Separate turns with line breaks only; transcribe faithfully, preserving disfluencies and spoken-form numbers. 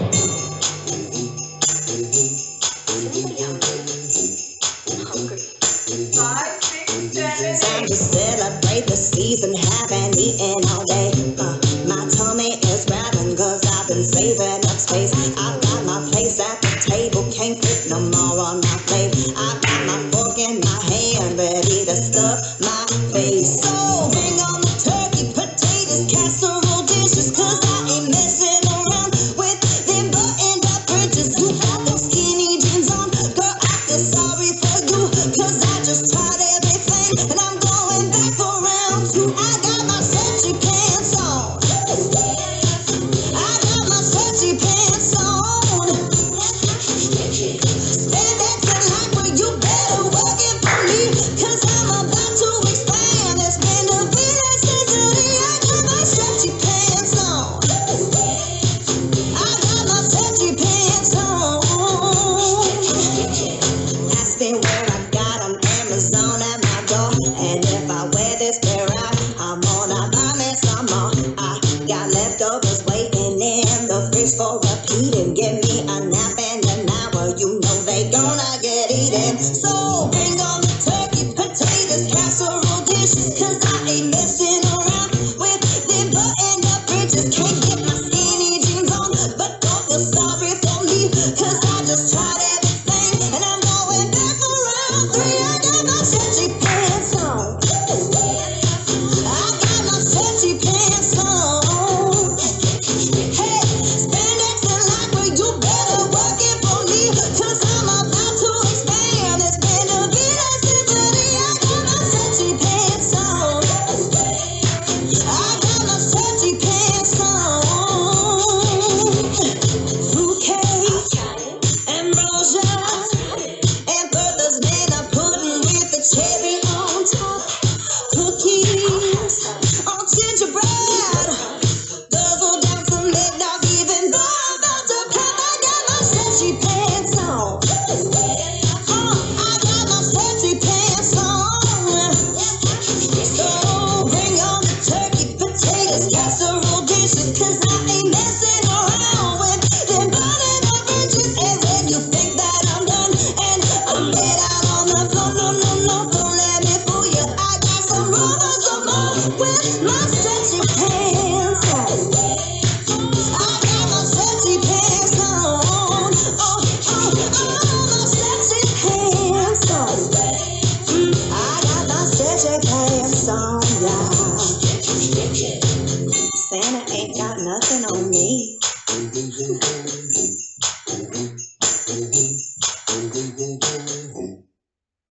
Five, six, seven,
Time
eight.
to celebrate the season, haven't eaten all day. Uh, my tummy is rattling cause I've been saving up space. I've got my place at the table, can't fit no more on my plate. I've got my fork in my hand, ready to stuff my face. So bring on the turkey, potatoes, casserole dishes, cause I ain't messing around with them buttoned up bridges. You got those skinny jeans on, girl, I feel sorry for you, cause I just tried everything and I'm going back for round two. I got my stretchy pants on. I got my stretchy pants on. Spandex and lycra, you better work it for me, cause I'm about to expand. It's been a bit of sensitivity. I got my stretchy pants on. I got my stretchy pants on. Ask me where I got 'em, Amazon at my door. And if I wear this pair out, I'm gonna buy me some more. I got leftovers waiting in the fridge for repeating. Give me a nap in an hour, you know they gonna get eaten. So bring on the turkey, potatoes, casserole dishes, cause I ain't messing around with them buttoned up bridges. Can't get my skinny jeans on, but don't feel sorry for me, cause I just tried everything and I'm going back for round three. I got my stretchy pants on. I got my stretchy pants on. Hey, spandex and lycra, you better work it for me, cause I'm about to expand. It's been a bit of sensitivity. I got my stretchy pants on. I got my stretchy pants on. Fruitcake, ambrosia, and Bertha's banana pudding with the cherry on top. Cookies on gingerbread. Guzzle down some eggnog, even though I'm about to pop. I got my stretchy pants on. Uh, I got my stretchy pants on. So bring on the turkey, potatoes, casserole dishes, cause I ain't messing around with them button up bridges. And when you think that I'm done and I'm laid out on the floor, no, no, no, don't let me fool you. I got some more, some more with my stretchy pants on. I got my stretchy pants on. Oh, oh, oh, my stretchy pants on. Mm, I got my stretchy pants on, yeah. Santa ain't got nothing on me.